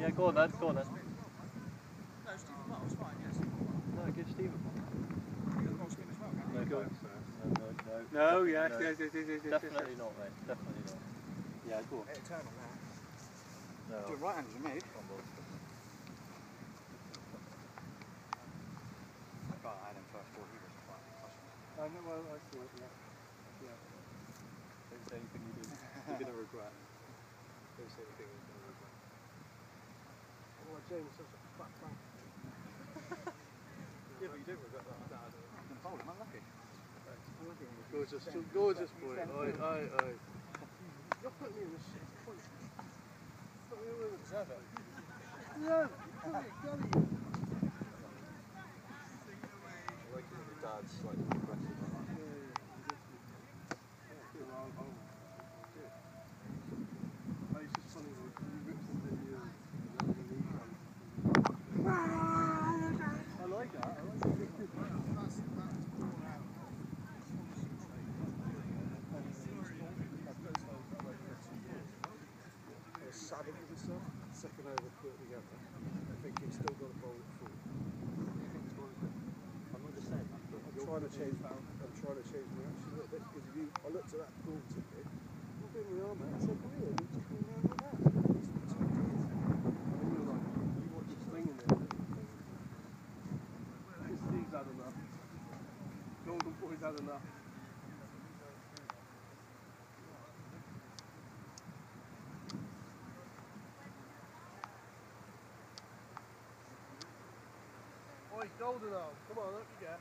Yeah, go on then, go on then. No, Stephen Miles, fine, yes. No, give Stephen one. You got the ball spin as well, No, go. No, yes, no. yes. Definitely not, mate. Definitely not. Yeah, go on. Hit a turn on that. No. Doing right handed with me. Come on, boys. I can't add him first ball, he was quite I know, well, I saw it, yeah. Don't say anything you do. You're going to regret. Don't say anything you're going to regret. Oh, James, such a fat crank. Yeah, but you don't regret that. No, I don't. I'm going to bowl him, unlucky. Gorgeous, gorgeous boy. Oi. You're putting me in this shit. Put me in this. Deserve it. Yeah, come here, I like it when your dad's slightly aggressive like that. It's just funny when he rips the video. I like that. Saddle with his son, second over, put it together. I think he's still got a bowl at full. I'm not just saying that, but I'm trying to change my reaction a little bit because I looked at that ball ticket. I'm doing my arm out. I said, really? We're just going around like that. And you're like, you want this thing in there. Steve's had enough. Golden Boy's had enough. Oi, golden arm. Come on, don't forget.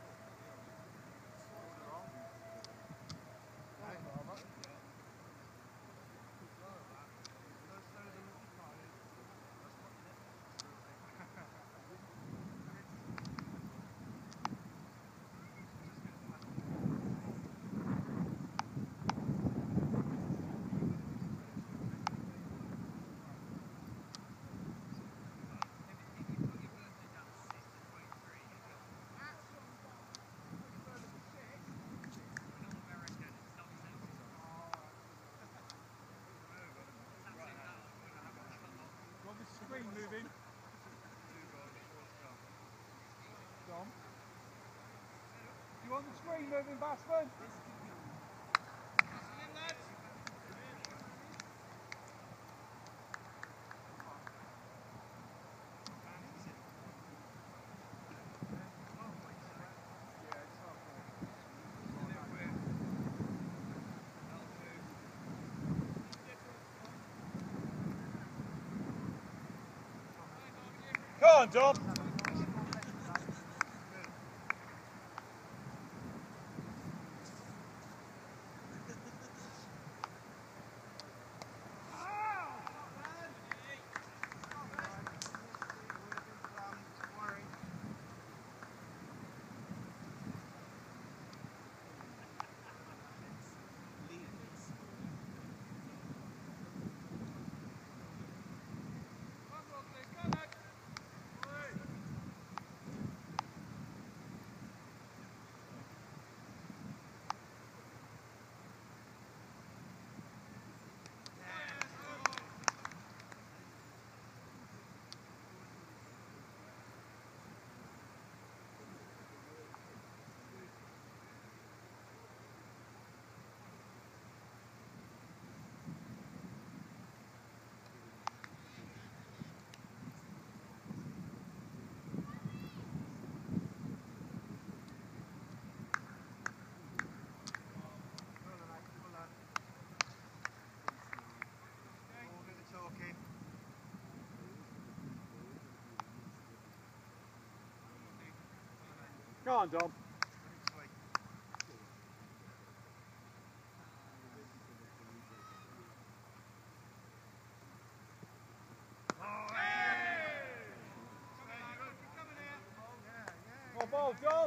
Screen moving. Dom. You want the screen moving, batsman? Come on, Dom. Go on, Dom. Come on, ball, Dom.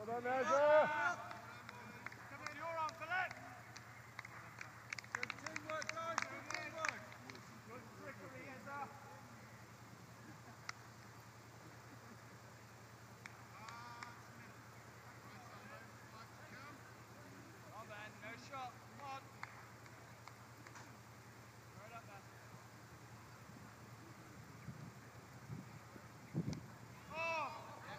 Well done, Ezra. You're on, Philip. Good teamwork, guys. Good teamwork. Good trickery, Ezra. Come on, man. No shot. Come on. Right up there. Oh!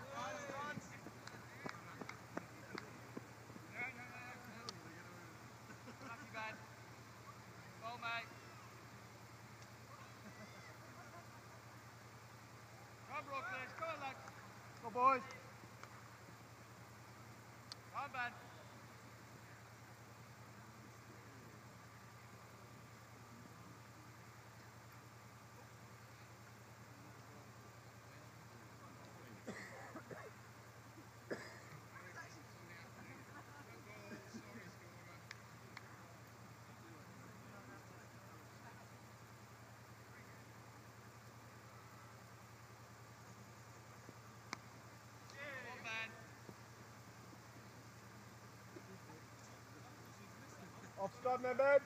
Not too bad. Well, mate. Come, Brooklyn. Come on, lads. Go, boys. Come, man. Come on, man. Off stud, my bed.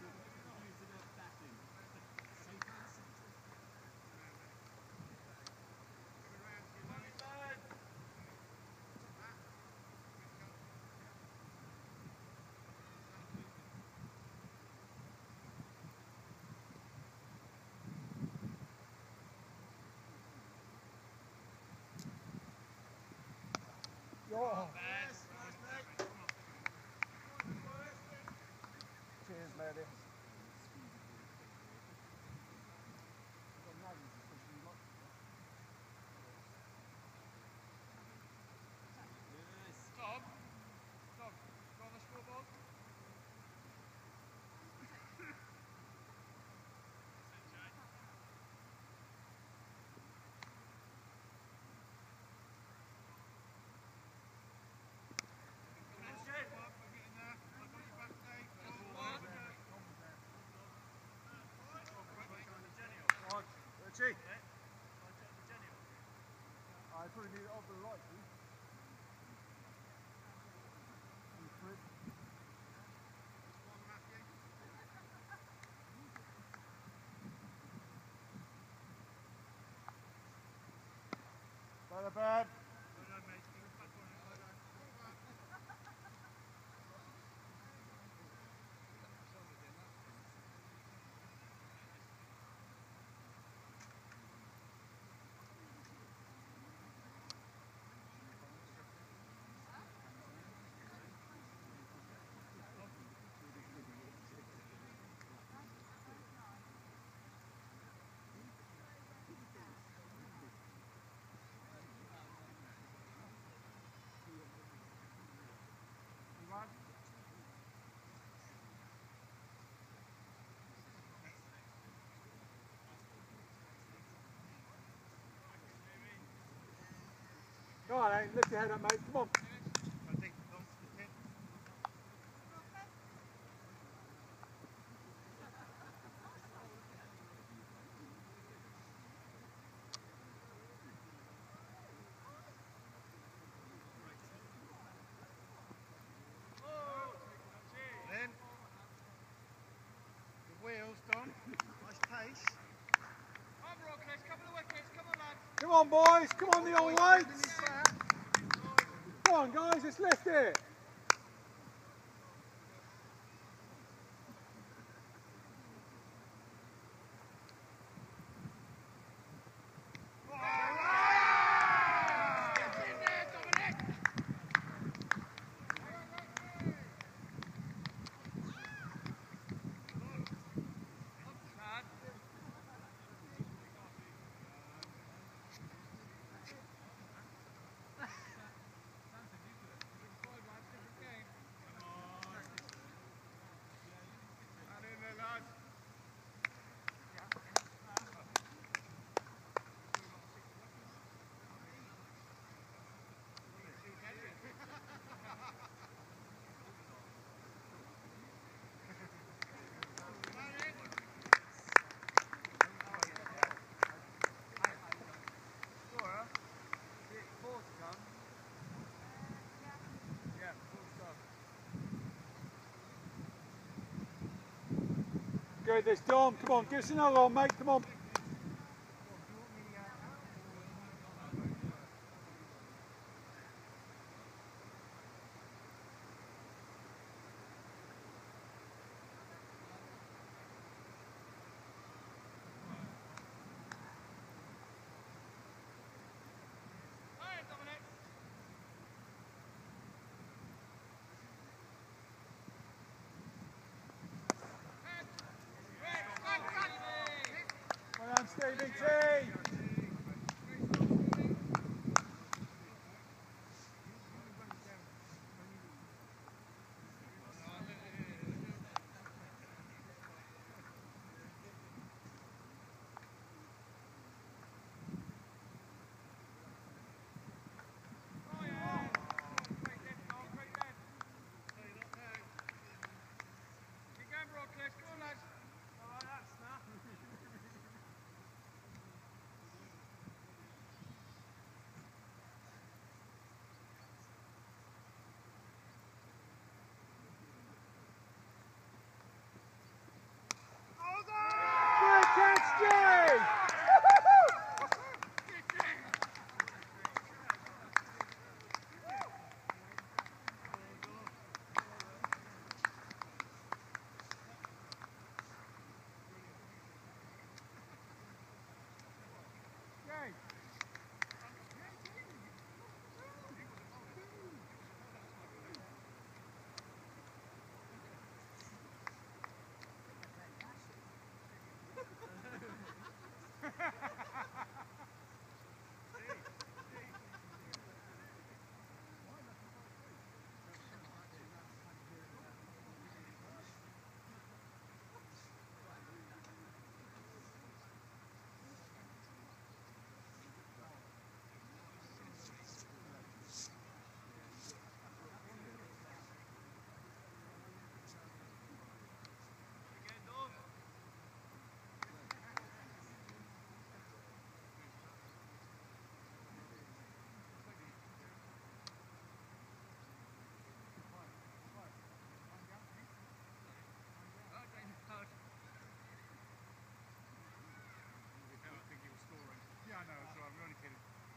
Oh. Cheers, lady. Tom. Tom, go on the scoreboard. Richie. I probably need it over the right, please. By the bed. Go on, eh? Lift your head up, mate. Come on. Then. The wheels, Don. Nice pace. Come, Brooklyn. Couple of wickets. Come on, lads. Come on, boys. Come on, the old weights. Come on, guys. Let's lift it. Good, this Dom. Come on, give us another one, mate. Come on. Hi, Dominic. Well done, Stevie T. Good catch, Jay. Yeah, I know, it's all right. We're only kidding.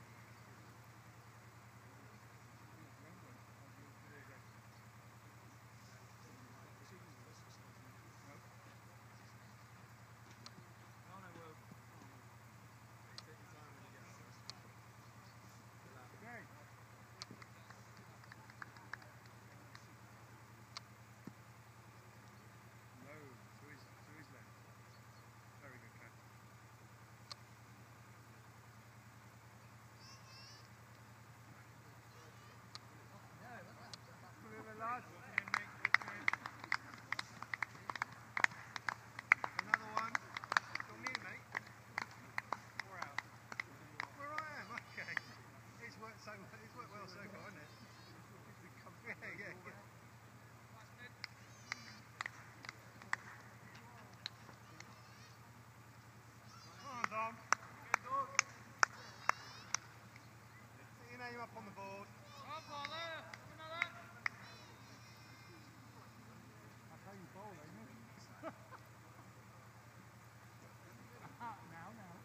Another one. Got me, mate. 4 out. Where I am, okay. It's worked well so far, hasn't it? Yeah. Come on, Dom. Get your name up on the board. Come, Paula. Another. That's how you bowl, ain't it? now.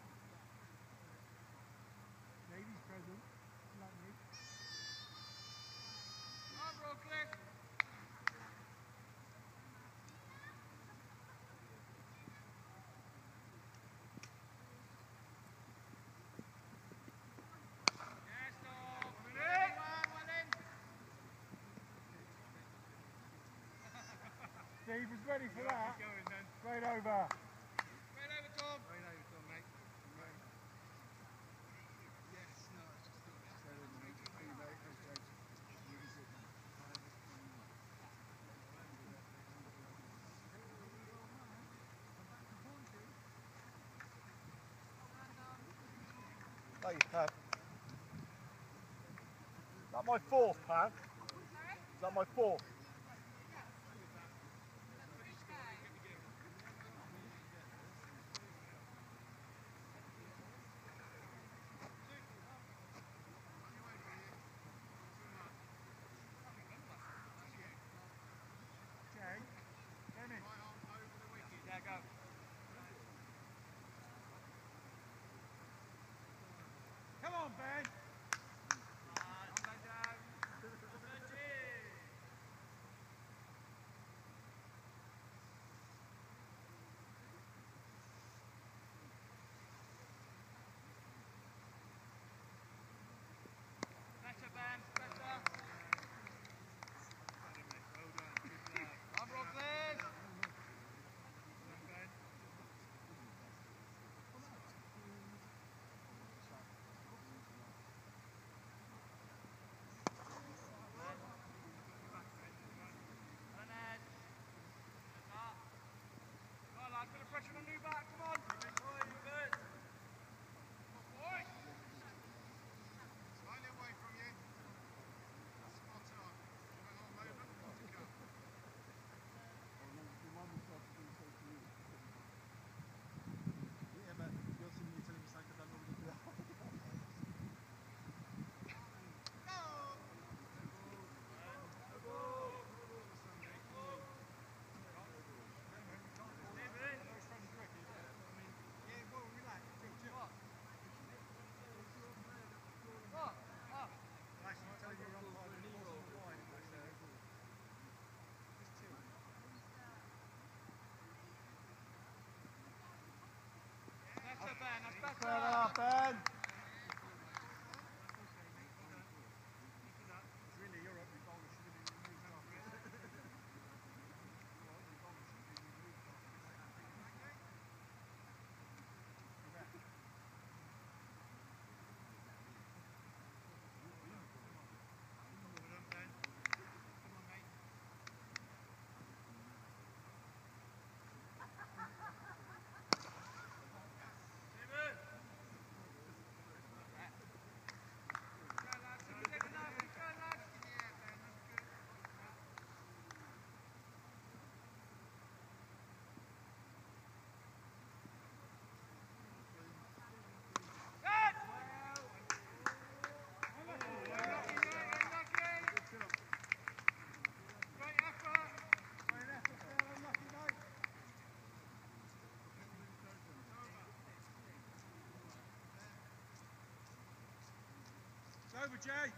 Ladies present, like me. Come, Brooklyn. Yes, Dom. Well in. Steve was ready for that. Straight over. Right over, Tom. Right over, Dom, mate. Right. Yes, no, it's just Hey, Pat. Is that my fourth, Pat? Is that my fourth? Yeah, go. over, Jay.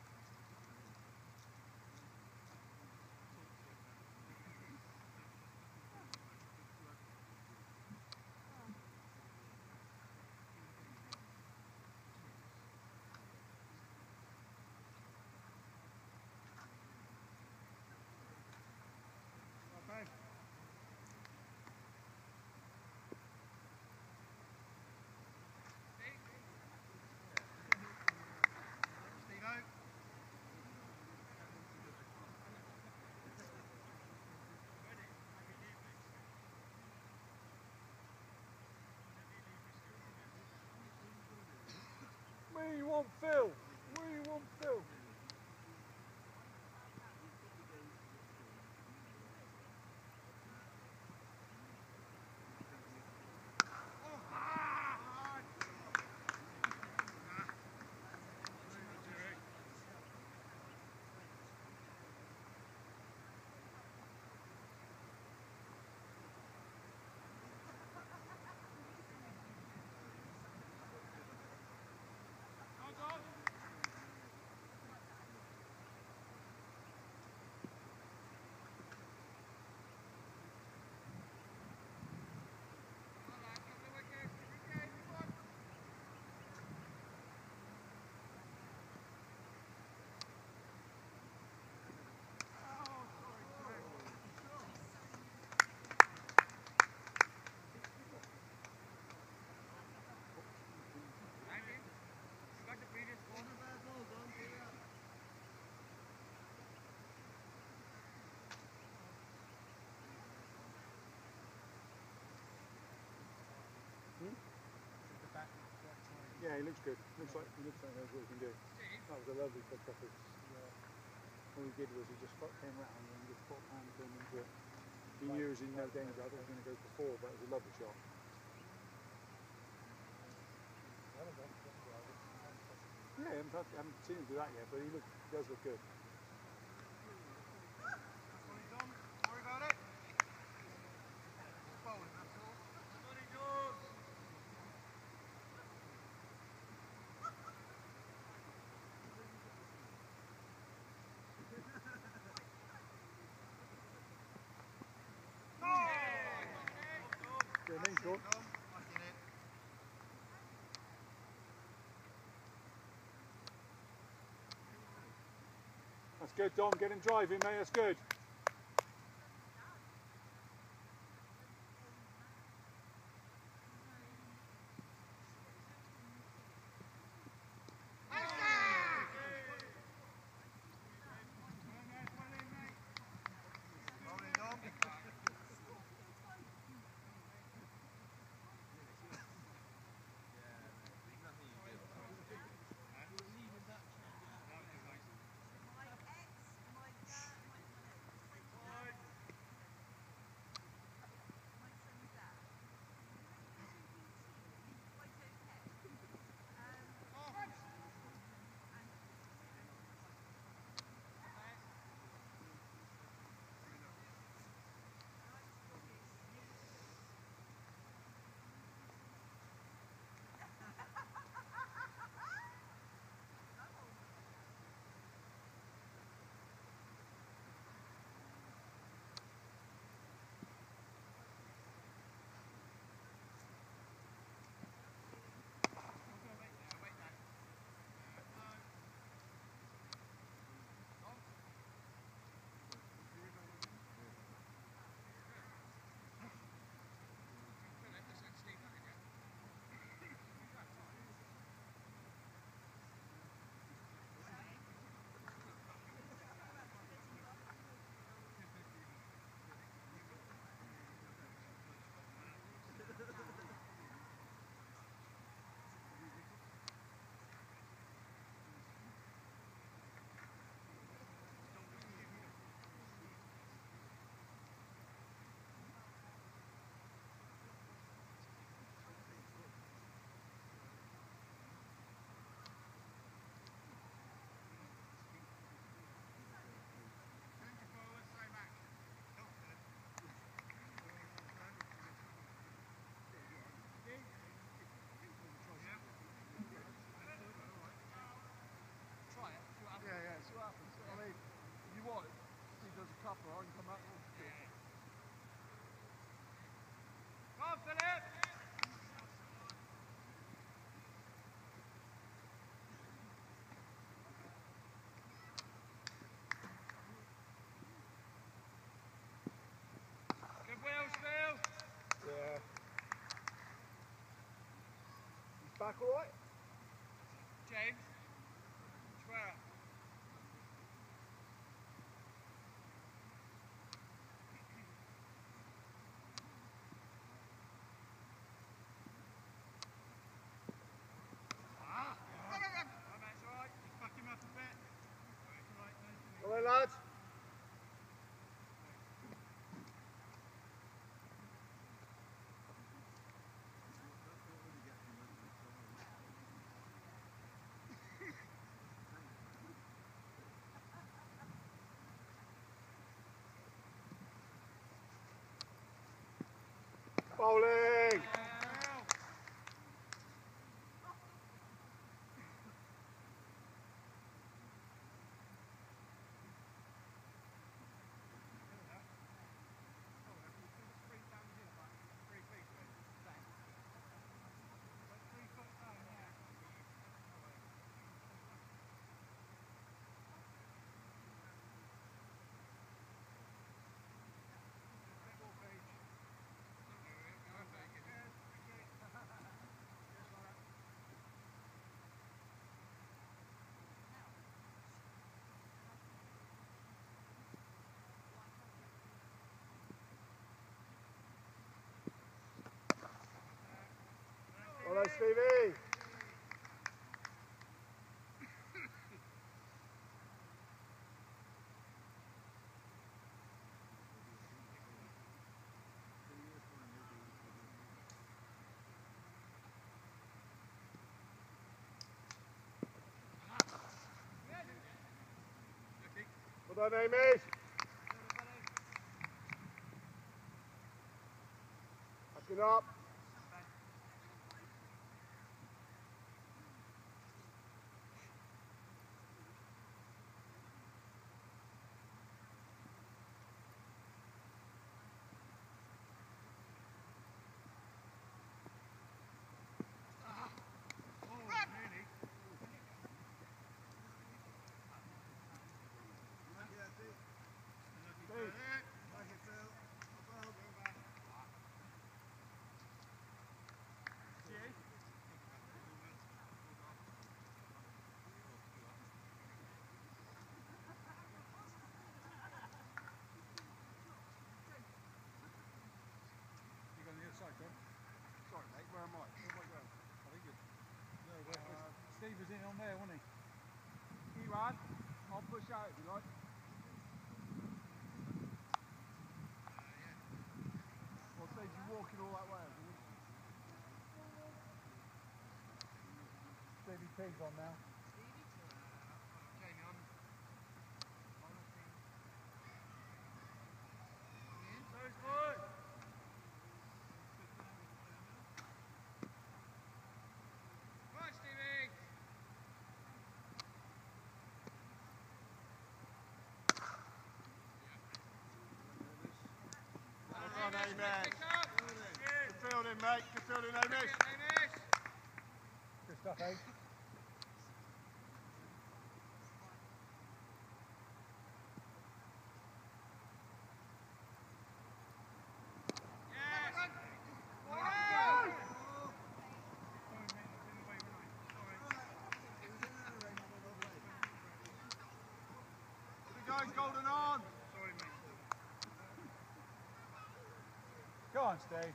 Where you want Phil? Where you want Phil? Yeah, he looks good. Looks like he knows what he can do. That was a lovely pick up. All he did was he just came round and just put hands into it. He knew he was in no danger. I thought he was going to go for 4, but it was a lovely shot. Yeah, I haven't seen him do that yet, but he does look good. Worry about it. Bowling, that's all. Yeah, me, Sean. That's good, Dom. Get him driving, mate. That's good. Back all right? James. Swear. All right, lads. Bowling! Hello, Stevie. Well done, Amy. Back it up. Sorry, mate, where am I? Where am I going? I think it's... Steve was in on there, wasn't he? Erad, I'll push out if you like. Well, Steve, you're walking all that way, isn't it? Stevie P's on now. Jamie, I'm... Those boys! Right, Stevie! Well done, Amy. Good fielding, mate. Good fielding, Amy. Good stuff, eh? Good going, Golden on. Sorry, mate. Go on, Steve.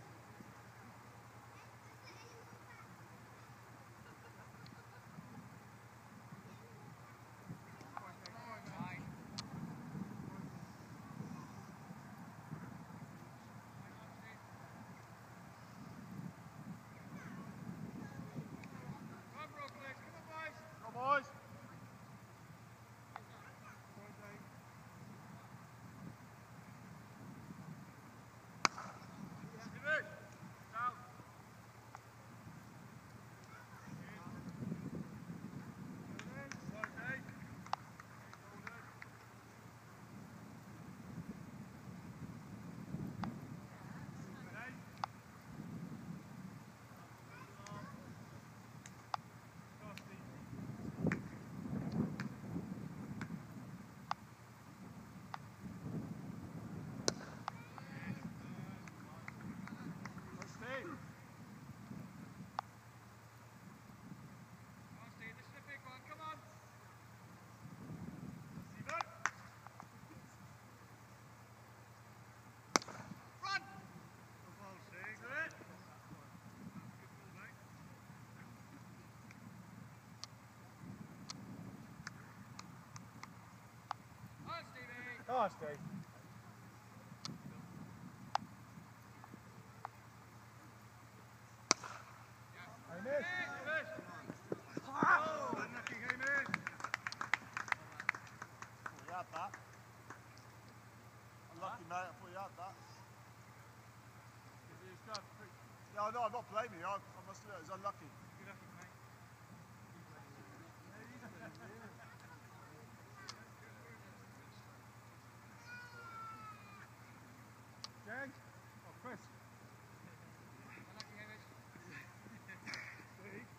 Come on, boys. Stevie. Nice, Dave. Hamish. Oh, unlucky Hamish. You had that. Unlucky, mate. I thought you had that. Yeah, no, I'm not blaming you. I must admit, it was unlucky. Good lucky, mate. James? Oh, Chris. Unlucky Hamish. Steve?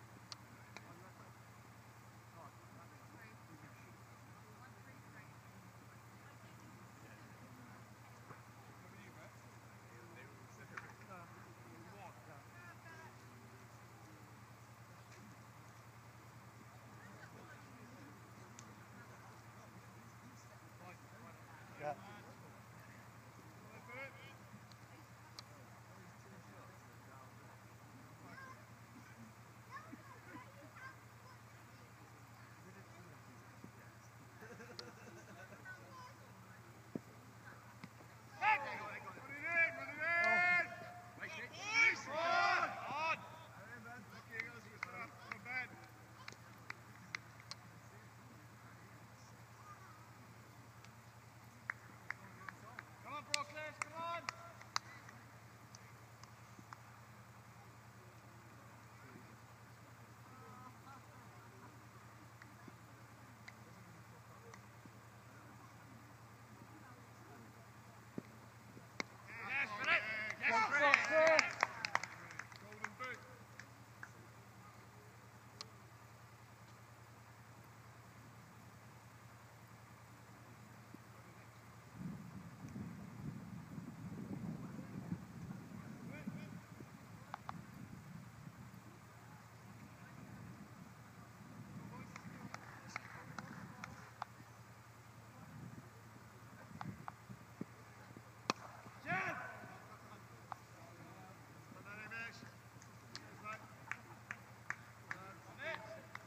Yeah. Come on, Brooklyn, come on! Yes, Philip! Yes, Philip! Golden boot. Jen! Well done, Hamish. Cheers, mate. On it.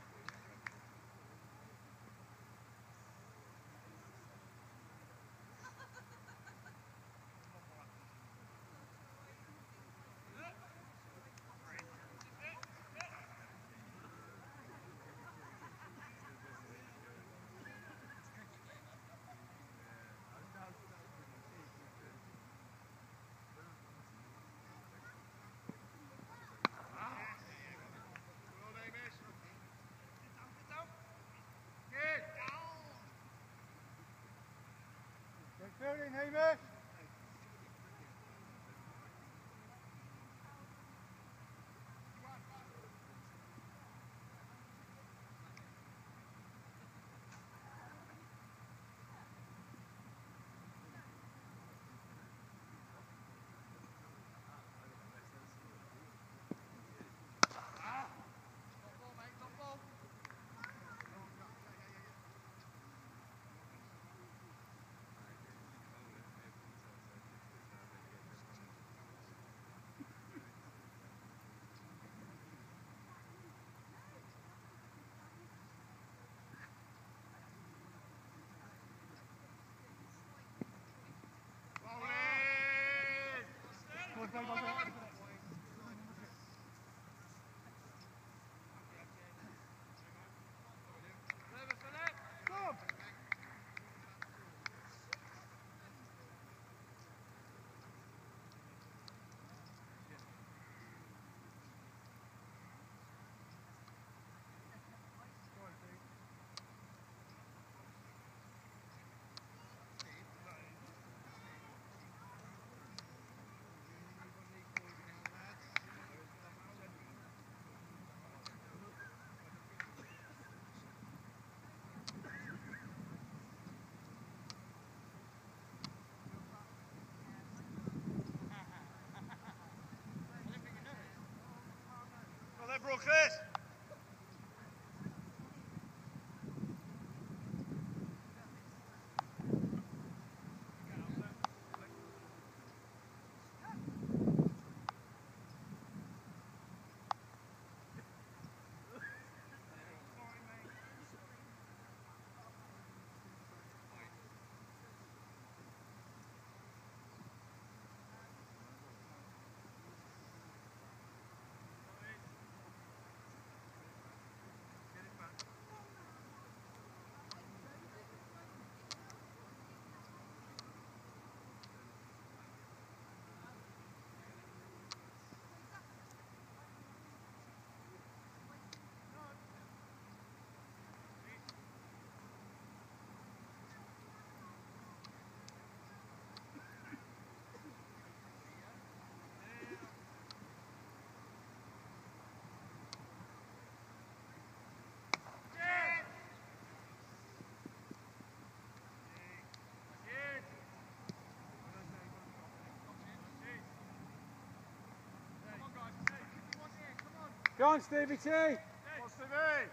Well done, Hamish. Get down. Good. Good fielding, Hamish. Top ball, mate, top ball. Well then, Brooklyn. Go on, Stevie T. Come on, Stevie.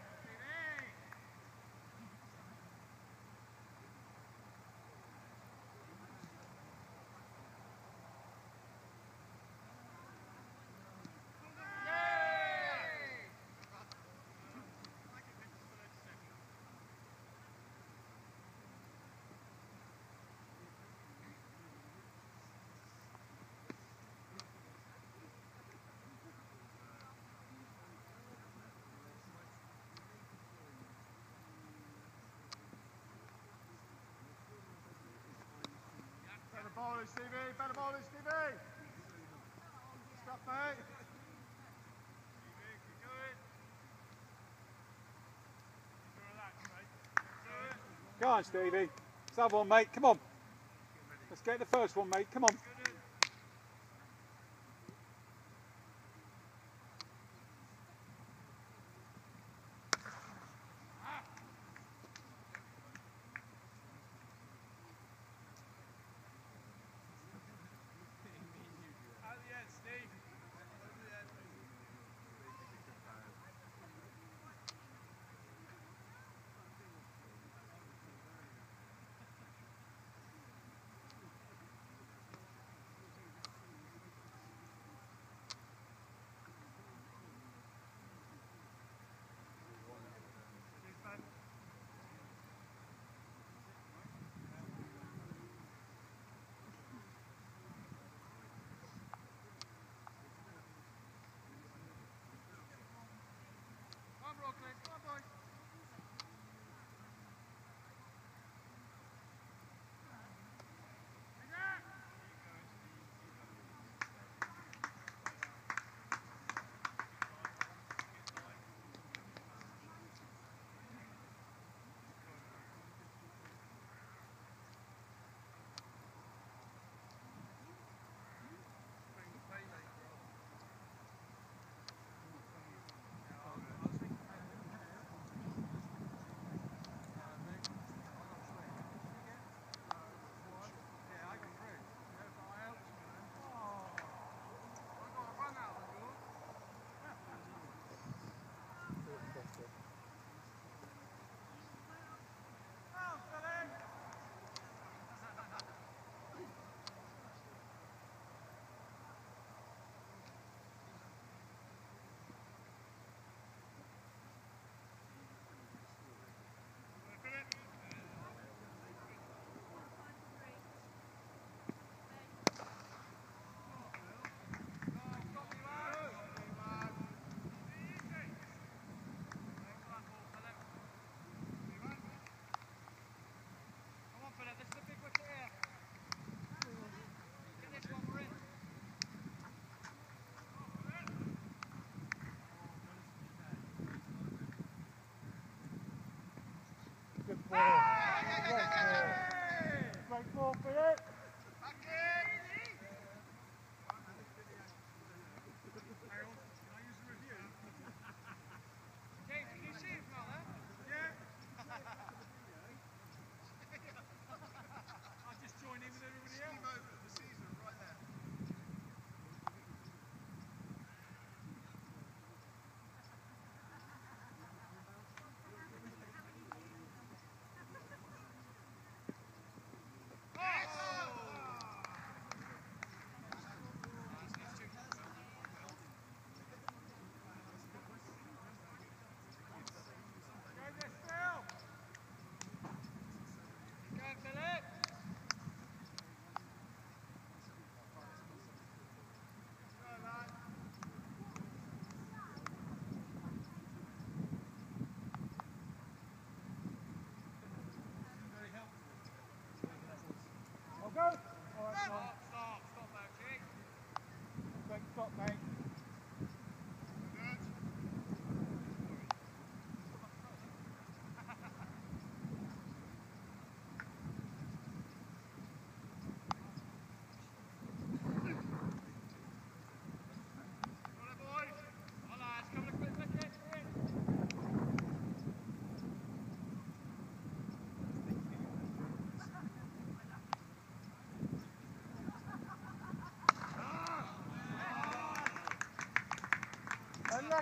Better bowling, Stevie. Better bowling, Stevie. Stop, mate. Go on, Stevie. Let's have one, mate. Come on. Let's get the first one, mate. Come on.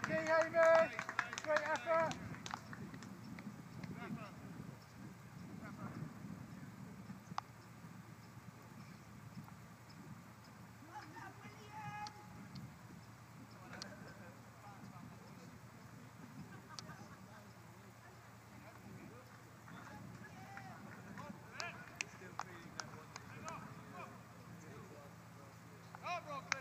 Working, Amy! Great effort! Up, Rock,